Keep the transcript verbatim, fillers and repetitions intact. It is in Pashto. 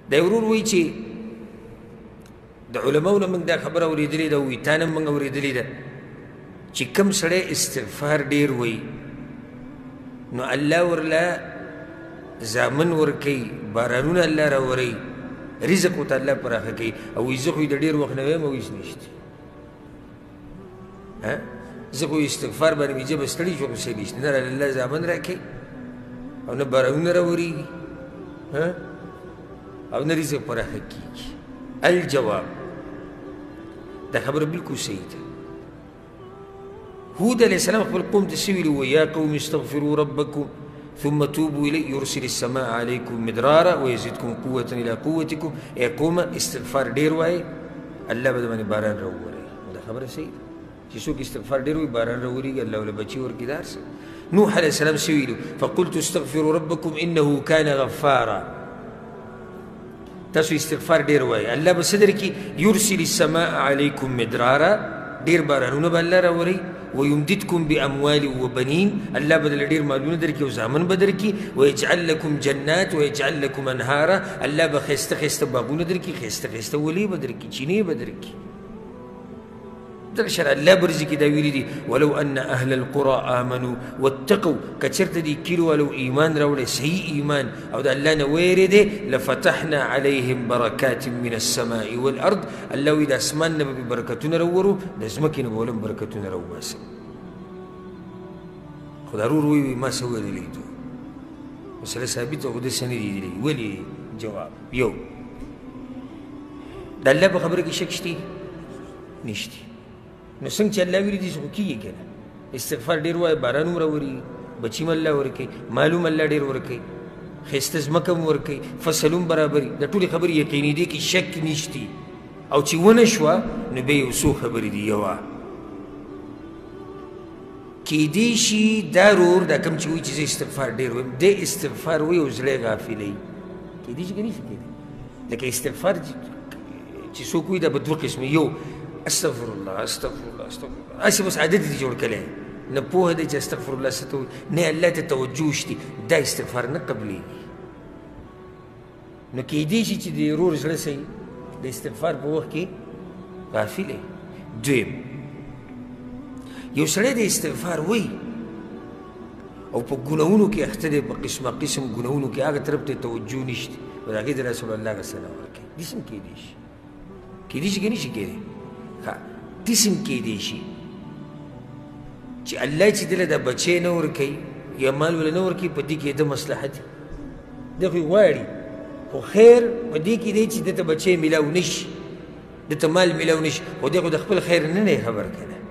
دا ورور وایي چې د علماو نه موږ دا خبره اورېدلې ده وایي تا نه موږ اورېدلې ده چې کوم سړی استغفار ډېر وایي نو الله ورله زامن ورکوي بارانونه الله راوروي رزق ورته الله پراخه کوي او وایي زه خو د ډېر وخت نه ویم او هېڅ نشته زه خو استغفار باندې مې ژبه ستړې شوه خو څه نشته نه راله الله زامن راکوي او نه بارانونه راورېږي او نه رزق پراخه کېږي الجواب دا خبره بالکل صحیح ده هود علیه السلام خپل قوم ته څه ویلي وو یا قوم استغفروا ربکم ثم توبوا إليه يرسل السماء عليكم مدرارا ويزيدكم قوة إلى قوتكم يا قوم استغفار ډېر وایي الله به د باندې باران راووروي دا خبره صحیح ده چې څوک استغفار ډېر وایي باران راورېږي الله ورله بچي ورکړي دا هر څه نوح علیه السلام څه ویلي فقلت استغفروا ربكم إنه كان غفارا تاسو استغفار ډېر وایي الله به څه درکړي يرسل السماء عليكم مدرارا ډېر بارانونه به الله راوروي ويمددكم بأموال وبنين الله بدل ډېر مالونه درکړي او زامن به درکړي ويجعل لكم جنات ويجعل لكم أنهارا الله به ښایسته ښایسته باغونه درکړي ښایسته ښایسته ولې به درکړي چینې به درکړي دغه شرع الله برزي کې دا ویلي دي ولو أن أهل القرى آمنوا واتقوا که چېرته دې کلي والو ایمان راوړی صحیح ایمان او د الله نه ویرېدې لفتحنا عليهم برکات من السماء والأرض الله وایي د اسمان نه به برکتونه راوورو د ځمکې نه به ولم برکتونه راوباسم خو دا ورور وایي ما څه ویلي دي مسله ثابته خو داسې نه دي لیدلي ولې جواب یو د الله په خبره کې شک شته نشته نو څنګه چې الله ویلي دي خو کېږي که نه استغفار ډېر وایي باران هم راورېږي بچي هم الله ورکوي مال هم الله ډېر ورکوي ښایسته ځمکه هم ورکوي فصل هم برابري د ټولې خبرې یقیني دی کې شک نشتي او چې ونه شوه نو بیا یو څو خبرې دي یوه کیدی شي دا رور دا کوم چې وایي چې زه استغفار ډېر وایم دی استغفار وایي او زړه یې غافلوي کیدی شي که نه شي کېدی لکه استغفار چې څوک وایي دا به دوه قسمه یو استغفر الله استغفر الله استغفر الله هسې بس عادت دې جوړ کړی نه پوهه دی چې استغفر الله څه ته وایي نه الله ته توجه شتي دا استغفار نه قبلېږي نو کیدی شي چې د ورور زړه صحیح د استغفار په وخت کې غافل دی دویم یو سړی د استغفار وایي او په ګناهونو کې اخته دی په قسمه قسم ګناهونو کې هغه طرف ته توجه نشته نو د هغې د رسول الله سلام ورکوي داسې هم کیدی شي کیدی شي که نه شي کیدی داسې هم کیدی شي چې الله چې دله دا بچی نه ورکوي یا مال وله نه ورکوي په دې کې د مصلحت دی خو یې غواړي خو خیر په دې کې دی چې دته بچی میلاو نه شي دته مال میلاو نه شي خو دی خو د خپل خیر نه نه خبر که نه